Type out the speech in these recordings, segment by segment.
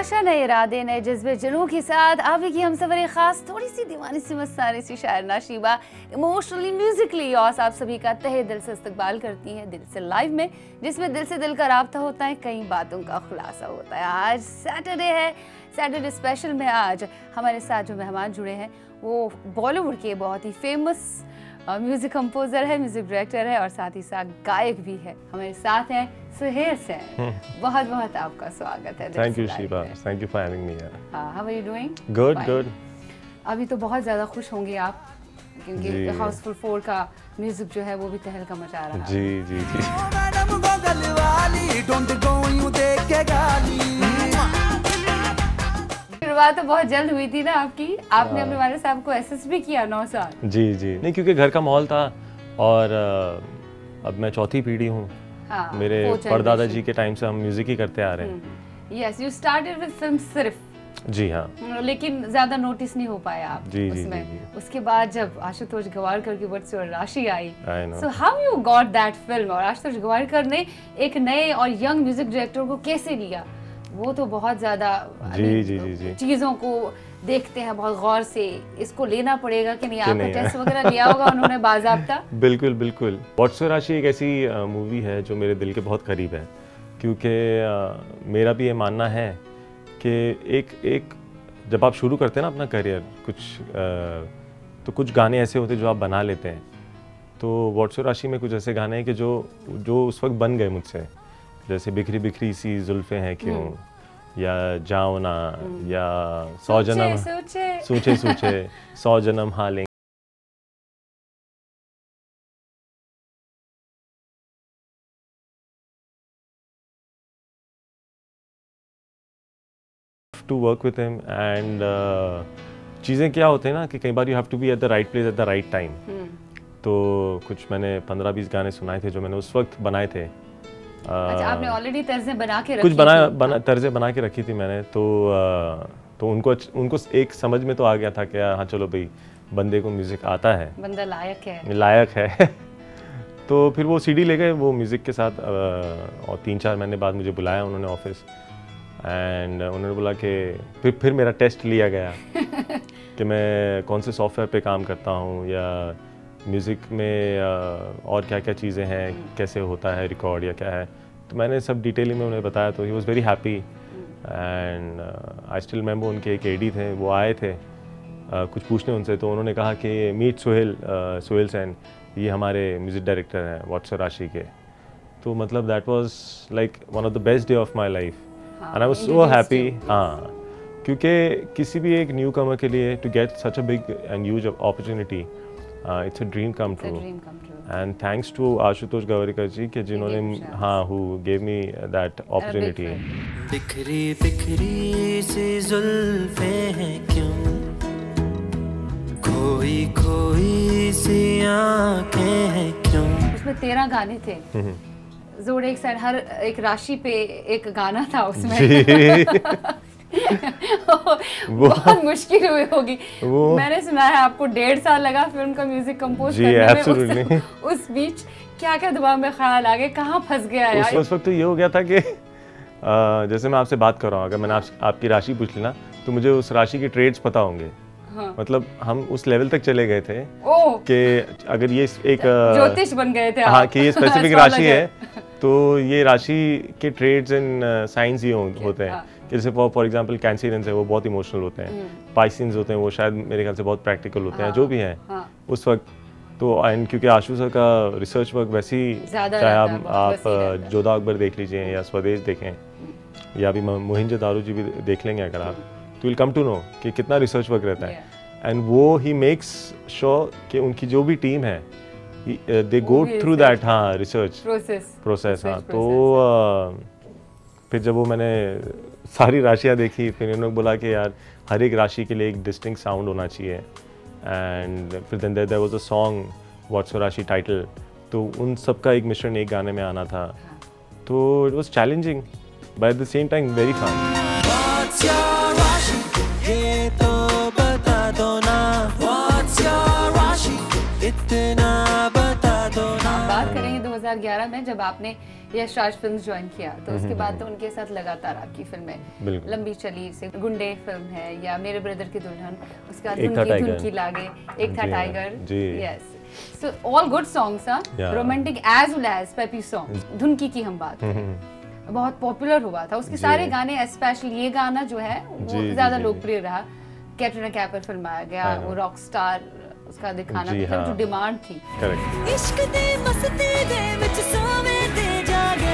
आशा, नए इरादे, नए जज्बे जुनून के साथ आपकी हम सफर खास, थोड़ी सी दीवानी सी मस्तानी सी शायरना शीबा इमोशनली म्यूजिकली और आप सभी का तहे दिल से इस्तकबाल करती हैं दिल से लाइव में, जिसमें दिल से दिल का राब्ता होता है, कई बातों का खुलासा होता है। आज सैटरडे है, सैटरडे स्पेशल में आज हमारे साथ जो मेहमान जुड़े हैं वो बॉलीवुड के बहुत ही फेमस म्यूजिक कंपोजर है, म्यूजिक डायरेक्टर है और साथ ही साथ गायक भी है। हमारे साथ हैं सुहेल सैन। बहुत बहुत आपका स्वागत है। Thank you Sheeba, thank you for having me here. How are you doing? Good good. अभी तो बहुत ज़्यादा खुश होंगे आप क्योंकि हाउसफुल 4 का म्यूजिक जो है वो भी तहलका मचा रहा है। जी जी जी। शुरुआत तो बहुत जल्द हुई थी ना आपकी, आपने अपने वाले साहब को एसएस भी किया 9 साल। जी जी, नहीं क्योंकि घर का माहौल था और अब मैं चौथी पीढ़ी हूँ। हाँ, मेरे परदादा जी के टाइम से हम म्यूजिक ही करते आ रहे हैं। Yes, you started with film सिर्फ। जी हाँ, लेकिन ज्यादा नोटिस नहीं हो पाया आप जी, उसमें। जी, जी। उसके बाद जब आशुतोष गवारकर की व्हाट्स योर राशि आई, so how you got that film, और आशुतोष गवारकर ने एक नए और यंग म्यूजिक डायरेक्टर को कैसे लिया? वो तो बहुत ज्यादा चीजों को देखते हैं बहुत गौर से, इसको लेना पड़ेगा कि नहीं, आपका टेस्ट वगैरह लिया होगा उन्होंने बाज़ाब्ता? बिल्कुल बिल्कुल। व्हाट्स योर राशि एक ऐसी मूवी है जो मेरे दिल के बहुत करीब है, क्योंकि मेरा भी ये मानना है कि एक जब आप शुरू करते हैं ना अपना करियर, तो कुछ गाने ऐसे होते हैं जो आप बना लेते हैं। तो व्हाट्स योर राशि में कुछ ऐसे गाने हैं कि जो उस वक्त बन गए मुझसे, जैसे बिखरी बिखरी सी जुल्फे हैं क्यों, या जाओ ना, या 100 जन्म सोचे सोचे 100 जन्म हालेंगे। To work with him and चीज़ें क्या होते हैं ना कि कई बार you have to be at the right place at the right time. तो कुछ मैंने 15-20 गाने सुनाए थे जो मैंने उस वक्त बनाए थे। अच्छा, आपने ऑलरेडी तर्जें बना के रखी कुछ तर्जें बना के रखी थी मैंने, तो उनको एक समझ में तो आ गया था कि हाँ चलो भाई, बंदे को म्यूजिक आता है, बंदा लायक है तो फिर वो सीडी ले गए वो म्यूजिक के साथ, और 3-4 महीने बाद मुझे बुलाया उन्होंने ऑफिस, एंड उन्होंने बोला कि फिर मेरा टेस्ट लिया गया कि मैं कौन से सॉफ्टवेयर पे काम करता हूँ, या म्यूज़िक में और क्या क्या चीज़ें हैं, कैसे होता है रिकॉर्ड या क्या है। तो मैंने सब डिटेलिंग में उन्हें बताया, तो he was very happy. And I still remember उनके एक एडी थे, वो आए थे कुछ पूछने उनसे, तो उन्होंने कहा कि मीट सुहेल सैन, ये हमारे म्यूज़िक डायरेक्टर हैं व्हाट्स योर राशि के। तो मतलब that was like one of the best day of my life and I was so happy. हाँ, क्योंकि किसी भी एक न्यू कमर के लिए to get such a big and huge opportunity, it's a dream come true. And thanks to Ashutosh Gavarkar ji के जिन्होंने who gave me that opportunity. बिखरी बिखरी सी जुल्फे हैं क्यों, खोई खोई सी आँखें हैं क्यों। उसमें 13 गाने थे, जोड़ एक साइड, हर एक राशि पे एक गाना था उसमें। बहुत मुश्किल हुई होगी। मैंने सुना है आपको 1.5 साल लगा फिल्म का म्यूजिक कंपोज करने में। उस बीच क्या क्या दिमाग में ख्याल आ गए, कहाँ फंस गया यार? उस वक्त तो ये हो गया था कि जैसे मैं आपसे बात कर रहा हूँ, अगर मैंने आपकी राशि पूछ ली ना, तो मुझे उस राशि के ट्रेड्स पता होंगे। हाँ। मतलब हम उस लेवल तक चले गए थे कि अगर ये एक ज्योतिष बन गए थे। हाँ, कि ये स्पेसिफिक राशि है तो ये राशि के ट्रेड्स एंड साइंस ये होते हैं। जैसे फॉर एग्जांपल कैंसरियंस है, वो बहुत इमोशनल होते हैं। पाइसियंस होते हैं, वो शायद मेरे ख्याल से बहुत प्रैक्टिकल होते हैं, जो भी हैं उस वक्त। तो एंड क्योंकि आशु सर का रिसर्च वर्क वैसे ही, चाहे आप जोधा अकबर देख लीजिए या स्वदेश देखें, या अभी मोहिंजोदारो जी भी देख लेंगे अगर आप, तो विल कम टू नो कि कितना रिसर्च वर्क रहता है। एंड वो ही मेक्स श्योर कि उनकी जो भी टीम है they go through that research process. हाँ, तो फिर जब वो मैंने सारी राशियाँ देखी, फिर उन्होंने बोला कि यार हर एक राशि के लिए एक डिस्टिंक्ट साउंड होना चाहिए। एंड फिर then there was a song what's your Rashi title, तो उन सब का एक मिश्रण एक गाने में आना था। तो it was challenging but at the same time very fun. बात करेंगे 2011 में जब आपने यश राज फिल्म ज्वाइन किया तो उसके बाद तो उनके साथ लगातार आपकी फिल्में लंबी चली, से गुंडे फिल्म है या मेरे ब्रदर की दुल्हन, उसके बाद धुन की लागे, एक था tiger, yes, so all good songs, romantic as well as peppy songs. धुनकी की हम बात करें, बहुत पॉपुलर हुआ था उसके सारे गाने, स्पेशली ये गाना जो है वो ज्यादा लोकप्रिय रहा। कैटरीना कैफ पर फिल्माया गया, वो रॉक स्टार उसका दिखाना था, जो डिमांड थी। इश्क दे मस्ती दे विच सोवे दे जागे,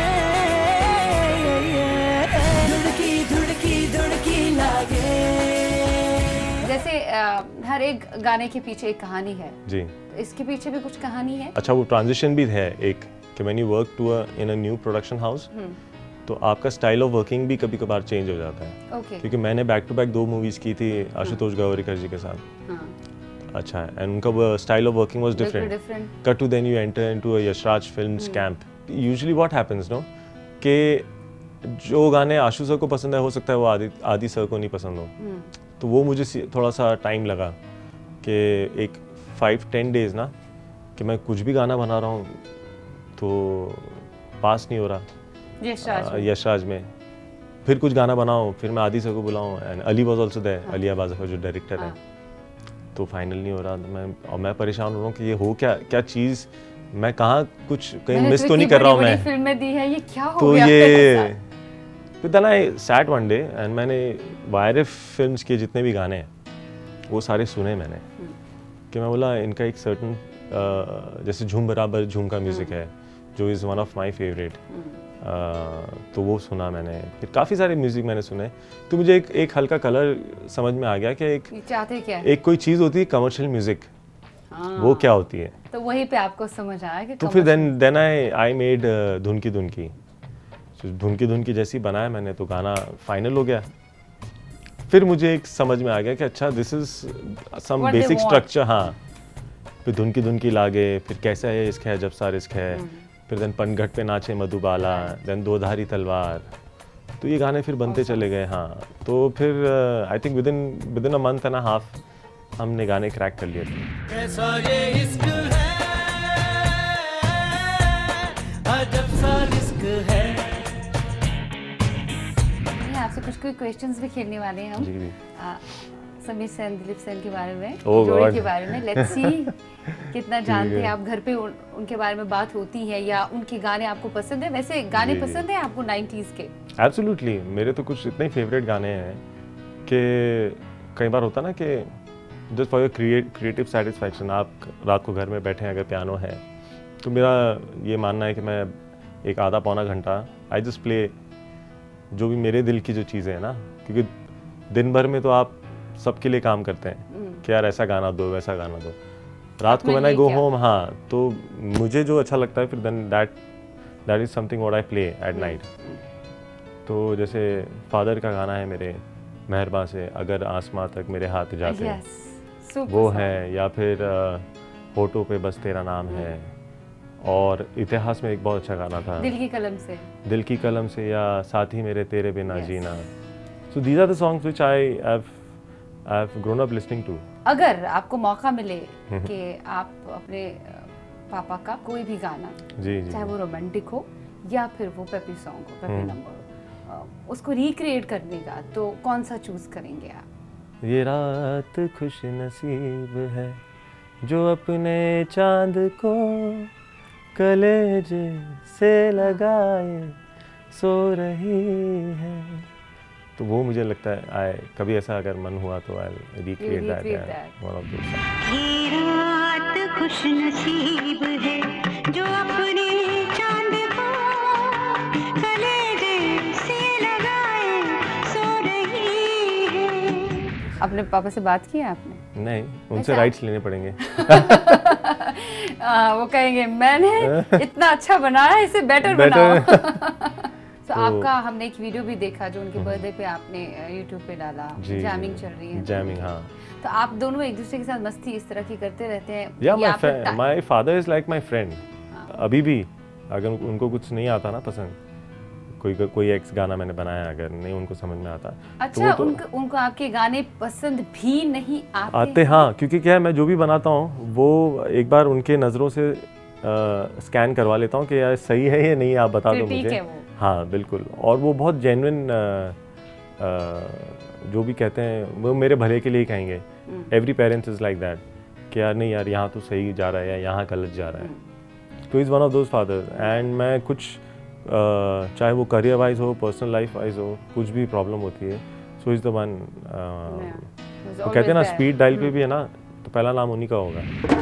धुड़की धुड़की धुड़की लागे। जैसे हर एक गाने के पीछे एक कहानी है जी, इसके पीछे भी कुछ कहानी है। अच्छा, वो ट्रांजिशन भी है एक कि when you work to in a new production house, तो आपका स्टाइल ऑफ वर्किंग भी कभी कभार चेंज हो जाता है। क्योंकि मैंने बैक टू बैक 2 मूवीज की थी आशुतोष गवारीकर जी के साथ। अच्छा, एंड उनका style of working was different. Cut to then you enter into a Yashraj films camp. Usually what happens no कि जो गाने आशु सर को पसंद है, हो सकता है वो आदि सर को नहीं पसंद हो। तो वो मुझे थोड़ा सा टाइम लगा कि एक 5-10 डेज ना, कि मैं कुछ भी गाना बना रहा हूँ तो पास नहीं हो रहा यशराज में। फिर कुछ गाना बनाऊँ, फिर मैं आदि सर को बुलाऊँ, and Ali was also there, Ali Abbas जो डायरेक्टर है। तो फाइनल नहीं हो रहा। मैं परेशान हो रहा हूँ कि ये हो क्या चीज़, मैं कहाँ कुछ कहीं मिस तो नहीं कर रहा हूँ। मैं फिल्में दी है, ये क्या हो तो गया ये फिर then I sat one day and मैंने वायरफ फिल्म्स के जितने भी गाने हैं वो सारे सुने मैंने। कि मैं बोला इनका एक सर्टन जैसे झूम बराबर झूम का म्यूज़िक है जो is one of my favourite, तो वो सुना मैंने। फिर काफ़ी सारे म्यूज़िक मैंने सुने, तो मुझे एक हल्का कलर समझ में आ गया कि एक कोई चीज़ होती है कमर्शियल म्यूज़िक, वो क्या होती है। तो वहीं पे आपको समझ आया कि तो फिर देन आई मेड धुन की जैसी बनाया मैंने, तो गाना फाइनल हो गया। फिर मुझे एक समझ में आ गया कि अच्छा this is some basic structure. हाँ, फिर धुन की लागे, फिर कैसा है इश्क है जब सार इश्क है, फिर देन पनघट पे नाचे मधुबाला, देन दो धारी तलवार, तो ये गाने फिर बनते चले गए। हाँ, तो फिर I think within a month and a half हमने गाने क्रैक कर लिए थे। कैसा ये इश्क है, अजब सा इश्क है। आपसे कुछ क्वेश्चंस भी खेलने वाले हैं हम, समीर सेन, दिलीप सेन के बारे में, जोड़ी के बारे में। लेट्स सी कितना जानते हैं आप, घर पे उनके बारे में बात होती है या उनके गाने आपको पसंद है? वैसे गाने पसंद है आपको 90s के? एब्सोल्युटली, मेरे तो कुछ इतने फेवरेट गाने हैं कि कई बार होता ना कि just for your creative satisfaction, आप रात को घर में बैठे हैं, अगर पियानो है तो मेरा ये मानना है कि मैं एक आधा पौना घंटा आई जस्ट प्ले जो भी मेरे दिल की जो चीज़ें हैं ना, क्योंकि दिन भर में तो आप सबके लिए काम करते हैं कि यार ऐसा गाना दो वैसा गाना दो। रात को व्हेन आई गो होम, हाँ, तो मुझे जो अच्छा लगता है फिर then that is something what I play at night. तो जैसे फादर का गाना है मेरे, मेहरबान से अगर आसमां तक मेरे हाथ जाते हैं, वो है, या फिर होठों पे बस तेरा नाम है, और इतिहास में एक बहुत अच्छा गाना था दिल की कलम से, या साथी मेरे तेरे बिना जीना। So these are the songs which I have grown up listening to. अगर आपको मौका मिले कि आप अपने पापा का कोई भी गाना, चाहे वो रोमांटिक हो या फिर वो पेपी सॉन्ग हो, पेपी नंबर हो, उसको रिक्रिएट करने का, तो कौन सा चूज करेंगे आप? ये रात खुश नसीब है जो अपने चांद को कलेजे से लगाए सो रही है, तो वो मुझे लगता है कभी ऐसा अगर मन हुआ तो I recreate that one of those. ये रात खुश नसीब है जो अपने चांद को कलेजे से लगाए सो रही है। अपने पापा से बात की है आपने? नहीं, उनसे राइट्स लेने पड़ेंगे। वो कहेंगे मैंने इतना अच्छा बनाया, इसे बेटर बनाओ। तो आपका हमने एक वीडियो भी देखा जो उनके बर्थडे पे आपने YouTube पे डाला, जैमिंग चल रही है। जैमिंग, हाँ। तो आप दोनों एक दूसरे के साथ मस्ती इस तरह की करते रहते हैं? या my father is like my friend. अभी भी अगर उनको कुछ नहीं आता ना पसंद, कोई एक्स गाना मैंने बनाया, अगर नहीं उनको समझ में आता, अच्छा, तो उनको आपके गाने पसंद भी नहीं आते? हाँ, क्योंकि क्या है, मैं जो भी बनाता हूँ वो एक बार उनके नज़रों से स्कैन करवा लेता हूँ कि यार सही है या नहीं, आप बता दो मुझे। हाँ बिल्कुल, और वो बहुत जेन्युइन जो भी कहते हैं वो मेरे भले के लिए ही कहेंगे। Every parents is like that कि यार नहीं यार यहाँ तो सही जा रहा है या यहाँ गलत जा रहा है। तो is one of those father. And मैं कुछ चाहे वो करियर वाइज हो, पर्सनल लाइफ वाइज हो, कुछ भी प्रॉब्लम होती है, सो इज़ द वन। वो कहते हैं ना स्पीड डायल पे भी है ना, तो पहला नाम उन्हीं का होगा।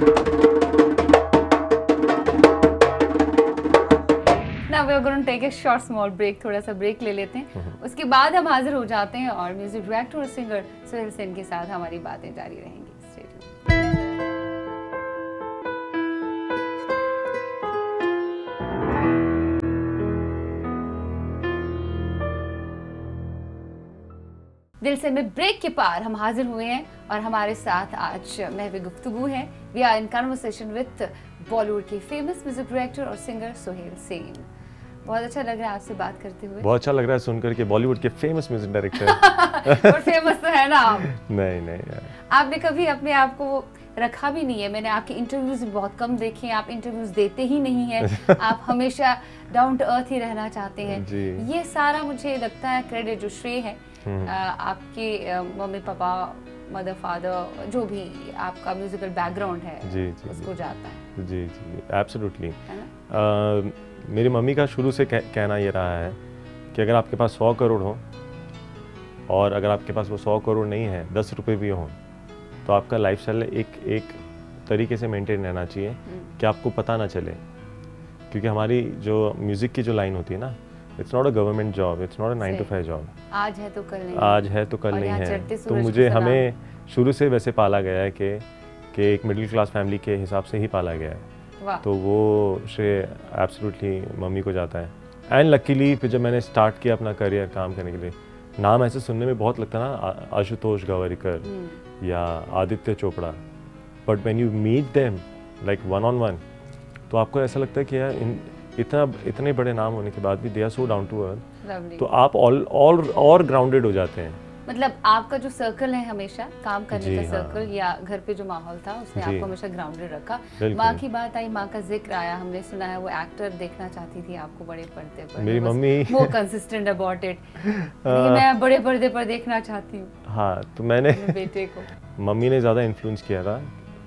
Now we are going to take a short small break, थोड़ा सा ब्रेक ले लेते हैं। उसके बाद हम हाजिर हो जाते हैं और म्यूजिक डायरेक्टर और सिंगर सोहेल सेन के साथ हमारी बातें जारी रहेंगी। दिल से में ब्रेक के पार हम हाजिर हुए हैं और हमारे साथ आज महवे गुफ्तगू है। We are in conversation with Bollywood के फेमस म्यूजिक डायरेक्टर और सिंगर सोहेल सेन। बहुत अच्छा लग रहा है आपसे बात करते हुए। बहुत अच्छा लग रहा है सुनकर के बॉलीवुड के फेमस म्यूजिक डायरेक्टर। और फेमस तो है ना आप। नहीं आपने कभी अपने आप को रखा भी नहीं है। मैंने आपके इंटरव्यूज बहुत कम देखे हैं, आप इंटरव्यूज देते ही नहीं हैं। आप हमेशा डाउन टू अर्थ ही रहना चाहते हैं। ये सारा मुझे लगता है क्रेडिट जो श्रेय है आपके मम्मी पापा, मदर फादर, जो भी आपका म्यूजिकल बैकग्राउंड है उसको जाता है। जी एब्सोल्युटली। मेरी मम्मी का शुरू से कहना ये रहा है कि अगर आपके पास 100 करोड़ हो और अगर आपके पास वो 100 करोड़ नहीं है, 10 रुपये भी हों, तो आपका लाइफस्टाइल एक तरीके से मेंटेन रहना चाहिए कि आपको पता ना चले। क्योंकि हमारी जो म्यूज़िक की जो लाइन होती है ना, it's not a government job, it's not a 9 to 5 job. आज है तो कल नहीं, आज है तो कल नहीं है। तो मुझे हमें शुरू से वैसे पाला गया है कि एक मिडिल क्लास फैमिली के हिसाब से ही पाला गया है। तो वो श्रेय एब्सोल्युटली मम्मी को जाता है। एंड लकीली फिर जब मैंने स्टार्ट किया अपना करियर काम करने के लिए, नाम ऐसे सुनने में बहुत लगता है ना, आशुतोष गवारीकर या Aditya Chopra, but when you meet them like 1-on-1, तो आपको ऐसा लगता है कि यार इतने बड़े नाम होने के बाद भी they are so down to earth. तो आप और ग्राउंडेड हो जाते हैं। मतलब आपका जो सर्कल है हमेशा काम करने का सर्कल या घर पे जो माहौल था उसने आपको हमेशा ग्राउंडेड रखा। माँ की बात आई, माँ का जिक्र आया, हमने सुना है वो एक्टर देखना चाहती थी आपको बड़े पर्दे पर। मेरी मम्मी वो कंसिस्टेंट अबाउट इट, मैं बड़े पर्दे पर देखना चाहती हूँ। हाँ, तो मैंने बेटे को मम्मी ने ज़्यादा इन्फ्लुएंस किया था,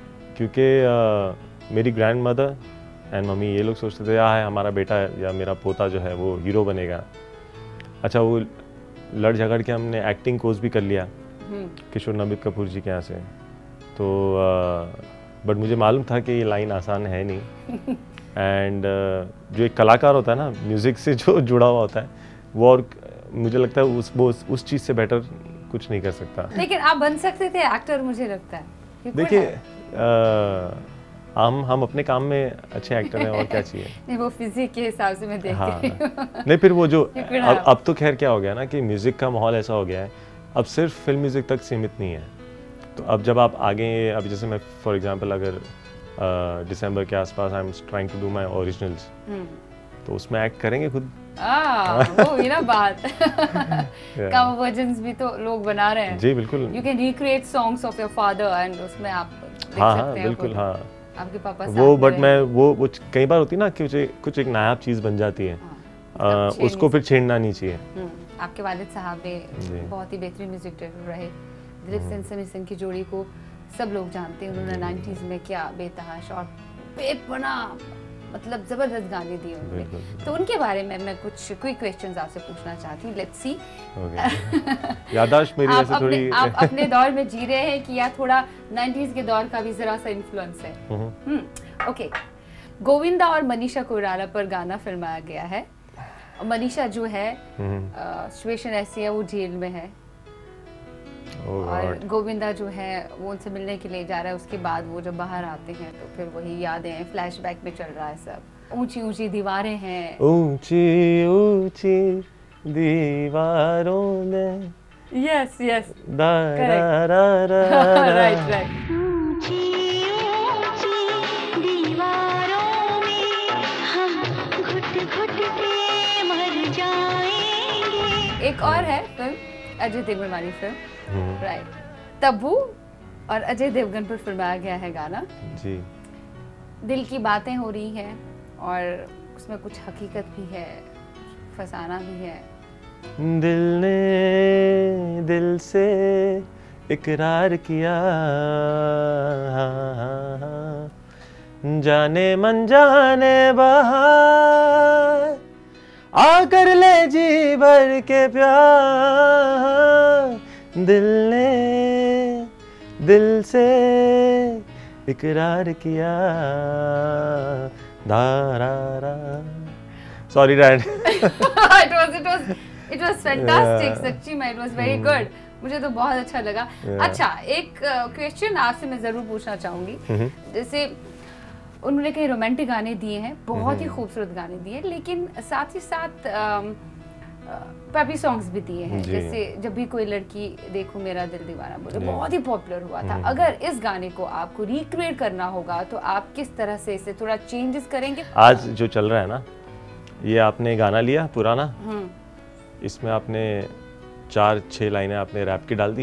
क्योंकि मेरी ग्रैंड मदर एंड मम्मी ये लोग सोचते थे यार हमारा बेटा या मेरा पोता जो है वो हीरो बनेगा। अच्छा, वो लड़ झगड़ के हमने एक्टिंग कोर्स भी कर लिया किशोर नमित कपूर जी के यहाँ से। तो बट मुझे मालूम था कि ये लाइन आसान है नहीं। एंड जो एक कलाकार होता है ना, म्यूज़िक से जो जुड़ा हुआ होता है, वो और मुझे लगता है उस चीज़ से बेटर कुछ नहीं कर सकता। लेकिन आप बन सकते थे एक्टर, मुझे लगता है। देखिए हम अपने काम में अच्छे एक्टर हैं और क्या चाहिए। नहीं, वो फिजिक के हिसाब से मैं देख रही हूँ। नहीं, फिर वो जो अब तो खैर क्या हो गया ना कि म्यूज़िक का माहौल ऐसा हो गया है, अब सिर्फ फिल्म म्यूज़िक तक सीमित नहीं है। तो अब जब आप आगे, अभी जैसे मैं फॉर एग्जांपल अगर दिसंबर के आसपास I am trying to do my originals, तो उसमें एक्ट करेंगे खुद। वो ही ना बात। कवर वर्जन्स भी तो लोग बना रहे हैं। जी बिल्कुल। You can recreate songs of your father and उसमें आप देख सकते हैं। बिल्कुल। हाँ, आपके पापा वो, बट मैं वो कई बार होती है ना कि कुछ एक नायाब चीज़ बन जाती है, उसको फिर छेड़ना नहीं चाहिए। आपके वालिद साहब ने बहुत ही बेहतरीन म्यूजिक डायरेक्टर रहे। दिलीप सिंह समीर सिंह की जोड़ी को सब लोग जानते हैं। उन्होंने 90s में क्या बेतहाशा और बेपना मतलब जबरदस्त गाने दिए उन्होंने। तो उनके बारे में मैं कुछ क्विक क्वेश्चंस आपसे पूछना चाहती हूँ। Let's see. याददाश्त मेरी ऐसे थोड़ी आप अपने दौर में जी रहे हैं कि या थोड़ा 90s के दौर का भी जरा सा इन्फ्लुएंस है। ओके, गोविंदा और मनीषा कोइराला पर गाना फिल्माया गया है। मनीषा जो है सिचुएशन ऐसी है, वो जेल में है और गोविंदा जो है वो उनसे मिलने के लिए जा रहा है। उसके बाद वो जब बाहर आते हैं तो फिर वही यादें फ्लैशबैक में चल रहा है सब। ऊंची ऊंची दीवारें हैं, ऊंची ऊंची दीवारों में। Yes yes, right right. एक और है फिल्म, अजय देवगन वाली फिल्म, राइट। तब्बू और अजय देवगन पर फिल्माया गया है गाना। जी। दिल की बातें हो रही हैं और उसमें कुछ हकीकत भी है, फसाना भी है। दिल ने दिल से इकरार किया, जाने मन जाने बहार, आकर ले जी भर के प्यार। दिल ने दिल से इकरार किया, Dara. Sorry, Dad. It was fantastic. सच्ची में it was very good. मुझे तो बहुत अच्छा लगा। अच्छा, एक क्वेश्चन आपसे मैं जरूर पूछना चाहूंगी। जैसे उन्होंने कई रोमांटिक गाने दिए हैं, बहुत ही खूबसूरत गाने दिए, लेकिन साथ ही साथ पैपी सॉन्ग्स भी दिए हैं। जैसे जब भी कोई लड़की देखो मेरा दिल दीवाना बोले, बहुत ही पॉपुलर हुआ था। अगर इस गाने को आपको रिक्रिएट करना होगा तो आप किस तरह से इसे थोड़ा चेंजेस करेंगे? आज जो चल रहा है ना, ये आपने गाना लिया पुराना, इसमें आपने 4-6 लाइनें आपने रैप की डाल दी,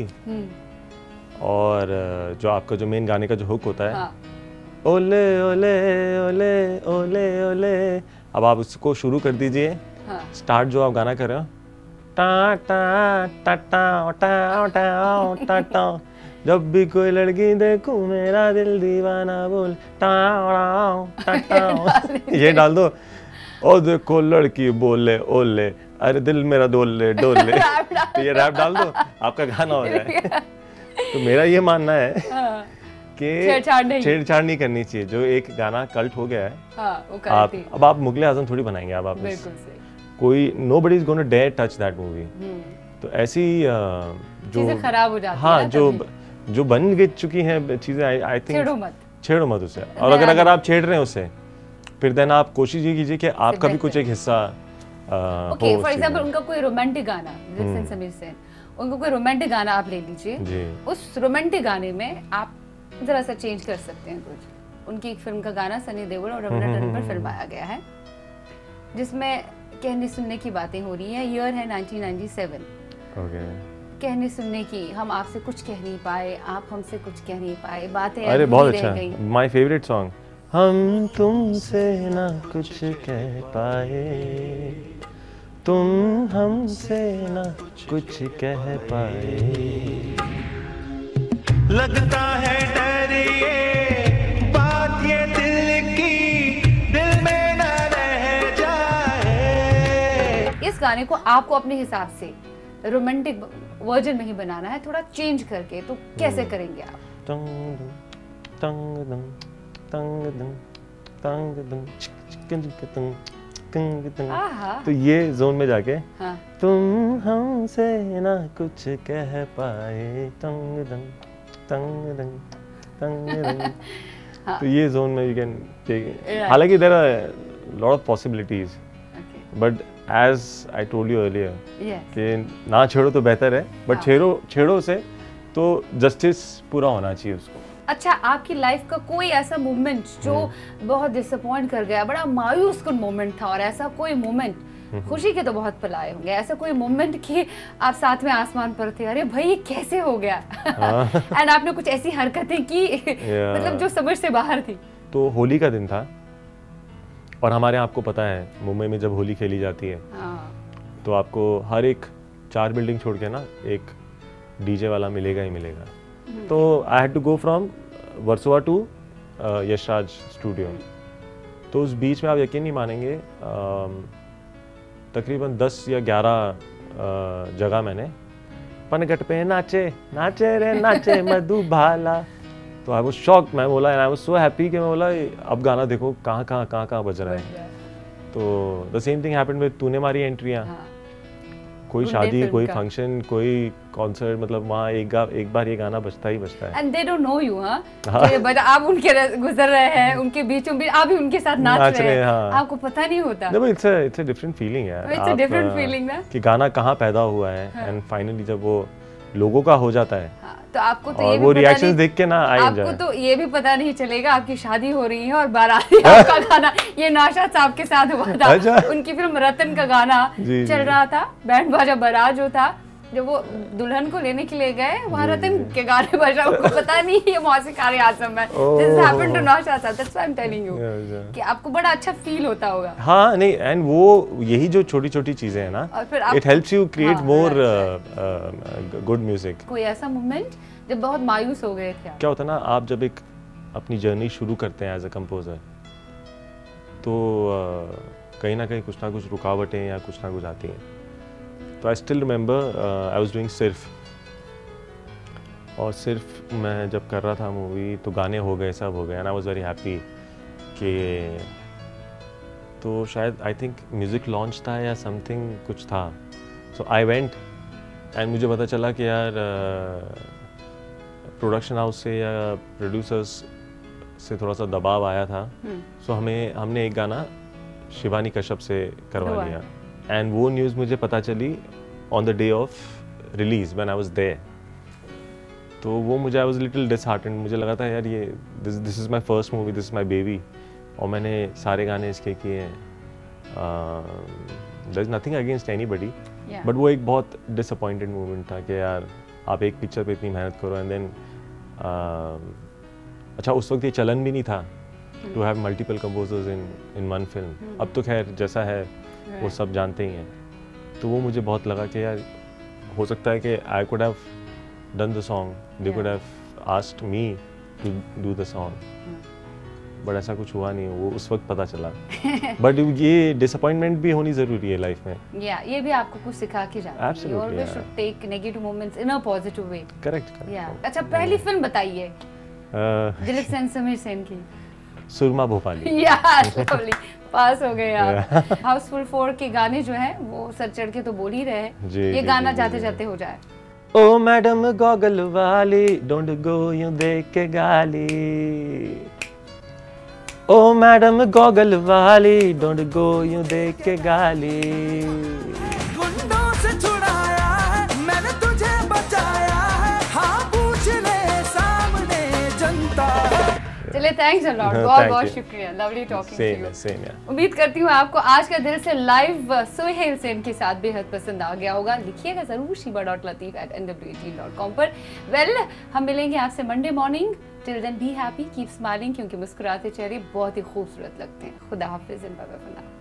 और जो आपका जो मेन गाने का जो हुक होता है, हाँ। ओले ओले ओले ओले ओले, अब आप उसको शुरू कर दीजिए। हाँ। स्टार्ट जो आप गाना कर रहे हो, टा टा टा टा टा टा टा टा, जब भी कोई लड़की देखूं मेरा दिल दीवाना बोल, टा टा टा, ये डाल दो। ओ देखो लड़की बोले ओले, अरे दिल मेरा डोले डोले, तो ये रैप डाल दो, आपका गाना हो जाए। तो मेरा ये मानना है कि छेड़छाड़ नहीं करनी चाहिए। जो एक गाना कल्ट हो गया है, आप अब आप मुगले आजम थोड़ी बनाएंगे, आप कोई nobody is going to dare touch that movie। तो ऐसी जो चीजें खराब हो जाती हैं, हाँ, जो बन गई चुकी हैं चीजें, आई थिंक छेड़ो मत उसे। और अगर आप छेड़ रहे हैं उसे, फिर देन आप कोशिश ये कीजिए कि आपका भी कुछ एक हिस्सा ओके। फॉर एग्जांपल उनका कोई रोमांटिक गाना, जैसे समीर सेन, उनका कोई रोमांटिक गाना आप ले लीजिए, उस रोमांटिक गाने में आप जरा सा चेंज कर सकते हैं कुछ। उनकी एक फिल्म का गाना सनी देओल और रवीना टंडन पर फिल्माया गया है, जिसमें कहने सुनने की बातें हो रही हैं। ईयर है 1997। कहने सुनने की, हम आपसे कुछ कह नहीं पाए, आप हमसे कुछ कह नहीं पाए, बातें अरे बहुत अच्छा, माय फेवरेट सॉन्ग। हम तुमसे ना कुछ कह पाए, तुम हमसे ना कुछ कह पाए, लगता है डर ये बात ये दिल की, दिल में ना रह जाए। इस गाने को आपको अपने हिसाब से रोमांटिक वर्जन में ही बनाना है, थोड़ा चेंज करके, तो कैसे करेंगे आप? तंग तंग तंग तंग तंग तंग, तो ये जोन में जाके, हाँ। तुम हमसे ना कुछ कह पाए, तंग तंग तंग तंग, हाँ। तो ये जोन में यू कैन टेक। हालांकि there are lot of possibilities, but as I told you earlier कि ना छेड़ो तो बेहतर है, बट छेड़ो से तो जस्टिस पूरा होना चाहिए उसको। अच्छा, आपकी लाइफ का कोई ऐसा मोमेंट जो बहुत डिसअपॉइंट कर गया, बड़ा मायूस कुन मोमेंट था, और ऐसा कोई मोमेंट, खुशी के तो बहुत पल आए होंगे, ऐसा कोई मोमेंट कि आप साथ में आसमान पर थे, अरे भाई ये कैसे हो गया, एंड आपने कुछ ऐसी हरकतें की मतलब जो समझ से बाहर थी? तो होली का दिन था, और हमारे यहाँ आपको पता है मुंबई में जब होली खेली जाती है, तो आपको हर एक 4 बिल्डिंग छोड़ के ना एक डीजे वाला मिलेगा ही मिलेगा। तो I had to go from Versova to Yash Raj studio. तो उस बीच में आप यकीन नहीं मानेंगे, तकरीबन 10 या 11 जगह मैंने पनघट पे नाचे नाचे रे नाचे मधुबाला। तो आई वाज शॉक्ड, मैं बोला, आई वाज सो हैप्पी कि मैं बोला अब गाना देखो कहाँ बज रहा है। तो the same thing happened with तूने मारी एंट्रियाँ, कोई शादी, कोई फंक्शन, कोई कॉन्सर्ट, मतलब वहाँ एक बार ये गाना बजता ही बजता है। And they don't know you, हाँ, आप उनके गुजर रहे हैं, उनके बीचों बीच आप भी उनके साथ नाच रहे हैं, हाँ। आपको पता नहीं होता। no, it's a different feeling है, it's a different feeling ना, कि गाना कहाँ पैदा हुआ है, एंड फाइनली जब वो लोगों का हो जाता है, तो आपको तो ये भी वो रिएक्शंस देख के ना आपको तो ये भी पता नहीं चलेगा आपकी शादी हो रही है और बाराती आपका गाना, ये नौशाद साहब के साथ हुआ था। उनकी फिल्म रतन का गाना चल रहा था, बैंड बाजा बारात जो था, जब वो दुल्हन को लेने के लिए गए वहाँ रतन के गाने बजा, उनको पता नहीं ये मौसीकार आजम है। This happened to Naushad Sir, that's why I'm telling you कि आपको बड़ा अच्छा फील होता होगा। हाँ नहीं, एंड वो यही जो छोटी छोटी चीजें हैं ना, it helps you create more good music. कोई ऐसा मोमेंट जब बहुत मायूस हो गए थे? क्या होता है ना, आप जब एक अपनी जर्नी शुरू करते हैं एज अ कंपोजर, तो कहीं ना कुछ रुकावटें या कुछ ना कुछ आती हैं। तो I still remember I was doing सिर्फ, और सिर्फ मैं जब कर रहा था मूवी तो गाने हो गए, सब हो गए, and I was very happy कि तो शायद आई थिंक म्यूज़िक लॉन्च था या समथिंग कुछ था। सो आई वेंट एंड मुझे पता चला कि यार प्रोडक्शन हाउस से या प्रोड्यूसर्स से थोड़ा सा दबाव आया था। सो हमने एक गाना शिवानी कश्यप से करवा लिया, एंड वो न्यूज़ मुझे पता चली on the day of release when I was there. तो वो मुझे आई वाज लिटिल डिसहार्टेंड, मुझे लगा था यार ये this is my first movie, this is my baby, और मैंने सारे गाने इसके किए हैं। There is nothing against anybody, but वो एक बहुत डिसअपॉइंटेड मोमेंट था कि यार आप एक पिक्चर पे इतनी मेहनत करो एंड देन अच्छा उस वक्त ये चलन भी नहीं था to have multiple composers in one film. अब तो खैर जैसा है वो सब जानते ही हैं। तो वो मुझे बहुत लगा कि यार हो सकता है कि I could have done the song, they could have asked me to do the song, but ऐसा कुछ हुआ नहीं, वो उस वक्त पता चला। बट ये डिसअपॉइंटमेंट भी होनी जरूरी है लाइफ में। ये भी आपको कुछ सिखा के जाता है। Absolutely, always should take negative moments in a positive way. Correct. अच्छा, पहली फिल्म बताइए दिलीप सेन समीर सेन की। सुरमा भोपाली। लवली, पास हो गए आप। हाउसफुल 4 के गाने जो हैं वो सर चढ़ के तो बोल ही रहे हैं, ये गाना जाते जाते हो जाए। ओ मैडम गॉगल वाली, डोंट गो यूं देख के गाली, ओ मैडम गॉगल वाली, डोंट गो यूं देख के गाली। गुंडों से छुड़ाया है मैंने तुझे बचाया है, हाँ पूछ ले सामने जनता। चलिए, थैंक्स अ लॉट, बहुत बहुत शुक्रिया, लवली टॉकिंग टू यू। उम्मीद करती हूँ आपको आज का दिल से लाइव सोहेल सेन के साथ बेहद पसंद आ गया होगा। लिखिएगा जरूर shiba.lateef@nwt.com पर। वेल, हम मिलेंगे आपसे Monday morning. Till then be happy, keep smiling, क्योंकि मुस्कुराते चेहरे बहुत ही खूबसूरत लगते हैं। खुदा हाफिज़, बाय बाय।